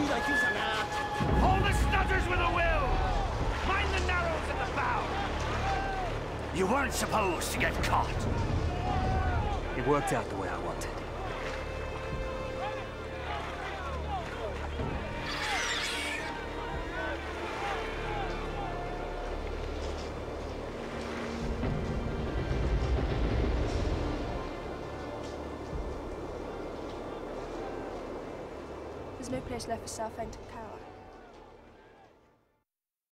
Hold the stutters with a will! Mind the narrows at the bow! You weren't supposed to get caught. It worked out the way I wanted. There's no place left for Southend to Carol.